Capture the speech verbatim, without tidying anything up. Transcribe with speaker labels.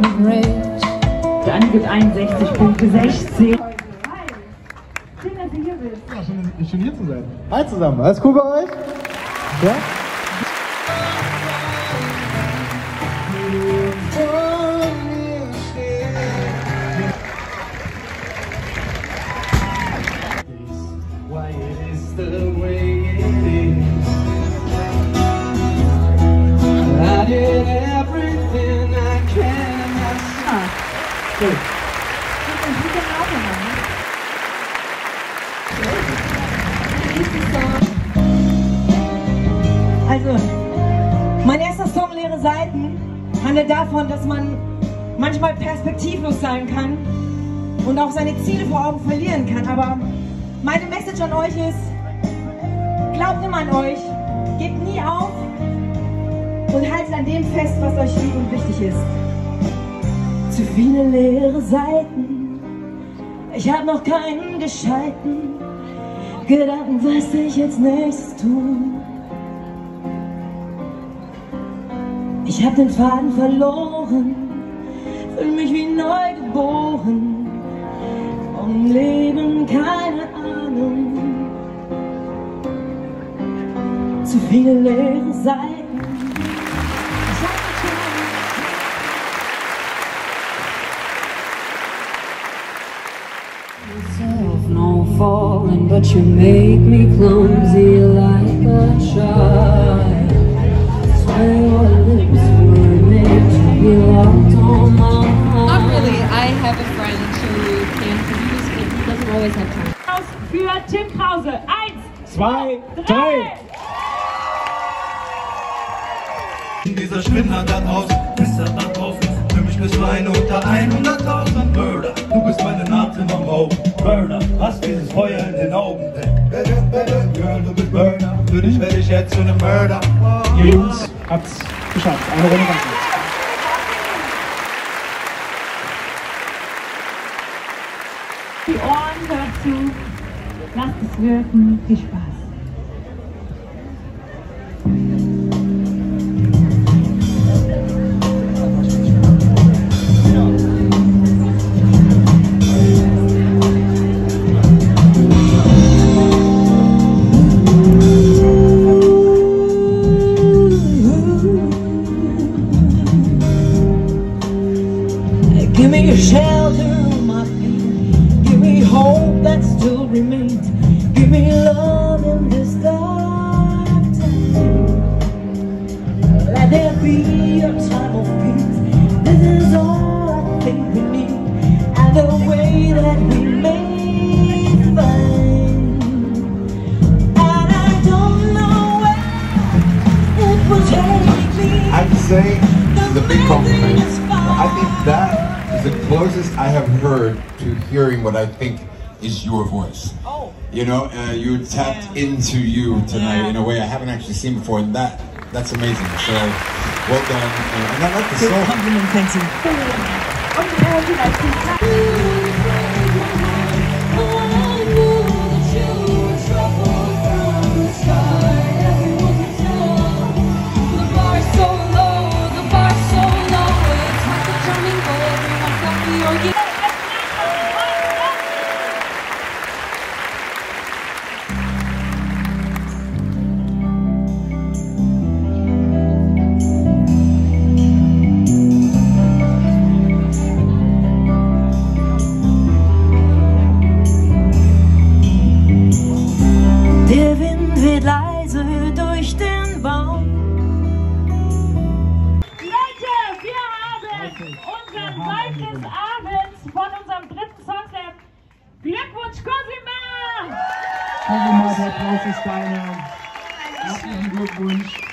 Speaker 1: Dani gibt einundsechzig Punkte, sechzehn. Schön, dass ihr hier bist.
Speaker 2: Ja, schön, schön hier zu sein. Hi zusammen, alles cool bei euch? Ja?
Speaker 3: Also, mein erster Song Leere Seiten handelt davon, dass man manchmal perspektivlos sein kann und auch seine Ziele vor Augen verlieren kann. Aber meine Message an euch ist, glaubt immer an euch, gebt nie auf und haltet an dem fest, was euch lieb und wichtig ist. Zu viele leere Seiten, ich hab noch keinen gescheiten Gedanken, was ich jetzt nächstes tun. Ich hab den Faden verloren, fühl mich wie neu geboren, vom Leben keine Ahnung. Zu viele leere Seiten.
Speaker 4: No falling, but you make me clumsy like a child. Swear your lips were meant to be locked on my heart.
Speaker 5: Not really. I have a friend who can produce, but he doesn't always have time.
Speaker 1: Für Tim Krause. Eins,
Speaker 2: zwei, drei.
Speaker 6: Dieser Spinner da draußen, ist er da draußen? Für mich bist du eine unter hunderttausend. Murder, du bist meine Nadel am Auge. Murder, hast dieses Feuer in den Augen. Girl, du bist Murder, für dich werde ich jetzt zu einem Murder.
Speaker 2: Ihr Jungs habt's geschafft, eine Runde weiter.
Speaker 1: die Ohren, hört zu, lasst es wirken, viel Spaß.
Speaker 3: Give me a shelter on my feet. Give me hope that still remains. Give me love in this dark time. Let there be a time of peace. This is all I think we need. And the way that we may find. And I don't know where it will take me.
Speaker 7: I have to say, this is a big compliment. I think that is the closest I have heard to hearing what I think is your voice.
Speaker 3: Oh.
Speaker 7: You know, uh, you tapped
Speaker 3: Yeah.
Speaker 7: into you tonight
Speaker 3: Yeah.
Speaker 7: in a way I haven't actually seen before, and that that's amazing. So, well done. Uh, and I like the song.
Speaker 3: Compliment, thank you.
Speaker 1: Und äh, vielleicht die
Speaker 3: Der Wind weht leise durch den Baum.
Speaker 1: Leute, wir haben unseren Preis des Abends von unserem dritten Songslam. Glückwunsch, Cosima!
Speaker 2: Cosima, der Applaus ist deiner. Herzlichen Glückwunsch.